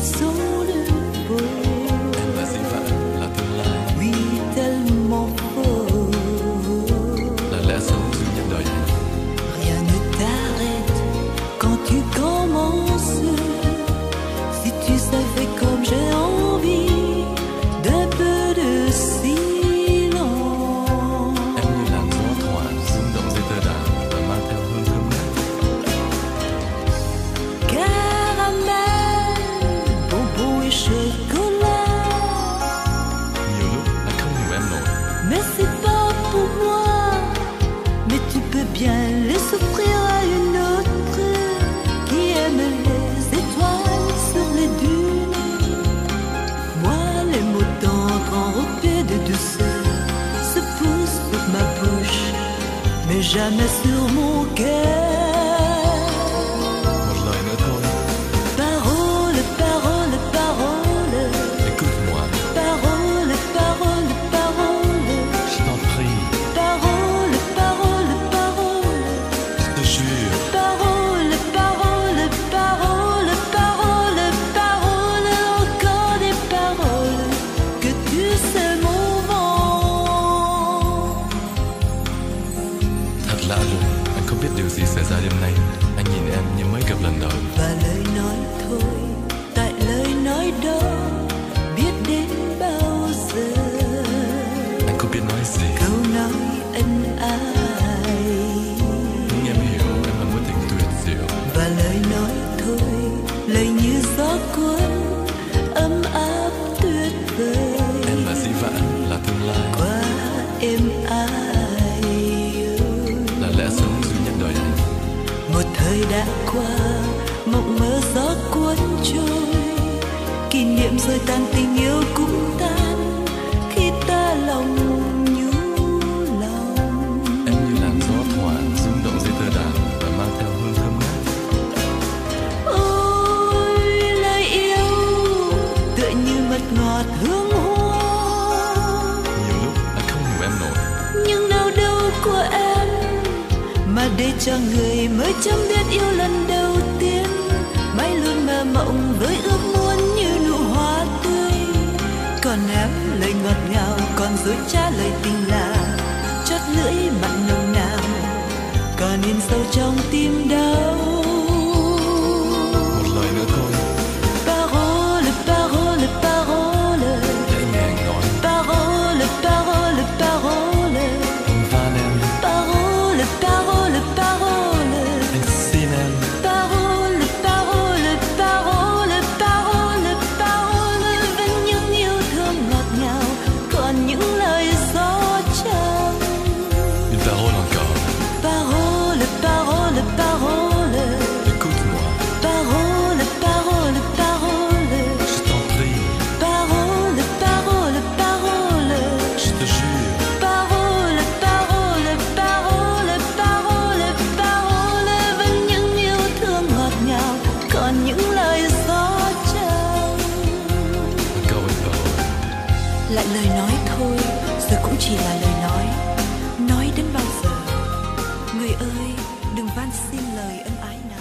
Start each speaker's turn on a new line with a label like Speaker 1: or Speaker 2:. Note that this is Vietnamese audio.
Speaker 1: sont le beau.
Speaker 2: Em là dĩ vãng, là tương lai,
Speaker 1: Oui, tellement faux.
Speaker 2: là lẽ sống duy nhất đời anh.
Speaker 1: Rien ne t'arrête quand tu commences. Si tu savais comme j'ai envie d'un peu de silence.
Speaker 2: Em như làn gió thoảng rung động dây tơ đàn và mang theo hương thơm ngát.
Speaker 1: Caramel, bonbon et chocolat.
Speaker 2: Nhiều lúc anh không hiểu em nổi,
Speaker 1: Mais c'est pas pour moi. Mais tu peux bien les offrir à une autre qui aime les étoiles sur les dunes. Moi, les mots tendres enrobés de douceur se poussent sur ma bouche, mais jamais sur mon cœur.
Speaker 2: một lời nữa thôi,
Speaker 1: Parole, parole, parole.
Speaker 2: écoute-moi,
Speaker 1: Parole, parole, parole.
Speaker 2: je t'en prie,
Speaker 1: Parole, parole, parole.
Speaker 2: je te jure.
Speaker 1: Parole, parole, parole, parole, parole. Encore des paroles que tu sais mon vent.
Speaker 2: Thật lạ lùng, anh không biết điều gì xảy ra đêm nay. Anh nhìn em như mới gặp lần đầu.
Speaker 1: Và lời nói thôi, tại lời nói đó biết đến bao giờ.
Speaker 2: Anh không biết nói gì,
Speaker 1: Câu nói ân ái.
Speaker 2: nhưng em hiểu em là mối tình tuyệt diệu.
Speaker 1: Và lời nói thôi, lời như gió cuốn ấm áp tuyệt vời.
Speaker 2: Em là dĩ vãng, là tương lai,
Speaker 1: Quá êm ái,
Speaker 2: là lẽ sống duy nhất đời anh.
Speaker 1: một thời đã qua, mộng mơ gió cuốn trôi. Kỷ niệm rồi tan, tình yêu cũng tan khi ta lòng nhú lòng.
Speaker 2: Em như làn gió thoảng rung động dây tơ đàn và mang theo hương thơm ngát.
Speaker 1: Ôi lời yêu tựa như mật ngọt hương hoa.
Speaker 2: Nhiều lúc anh không hiểu em nổi,
Speaker 1: Nhưng nào đâu của em mà để cho người mới chẳng biết yêu lần đầu tiên. Mãi luôn mơ mộng với ước muốn như nụ hoa tươi. Còn em lời ngọt ngào còn dối trá lời tình lạ, chót lưỡi mặn nồng nàn còn in sâu trong tim đau.
Speaker 2: một lời nữa thôi,
Speaker 1: Parole, parole, parole.
Speaker 2: hãy nghe anh nói.
Speaker 1: Parole, parole, parole.
Speaker 2: Anh van em,
Speaker 1: Parole, parole, parole.
Speaker 2: anh xin em.
Speaker 1: Parole, parole, parole, parole, parole. Vẫn những yêu thương ngọt ngào, còn những lời gió trăng.
Speaker 2: Une parole encore,
Speaker 1: Parole, parole, parole.
Speaker 2: écoute-moi,
Speaker 1: Parole, parole, parole.
Speaker 2: je t'en prie,
Speaker 1: Parole, parole, parole.
Speaker 2: je te jure.
Speaker 1: Parole, parole, parole, parole, parole. Vẫn những yêu thương ngọt ngào, còn những lời gió trăng.
Speaker 2: Encore une parole,
Speaker 1: Lại lời nói thôi, rồi cũng chỉ là lời nói. Nói đến bao giờ? Người ơi, đừng van xin lời ân ái.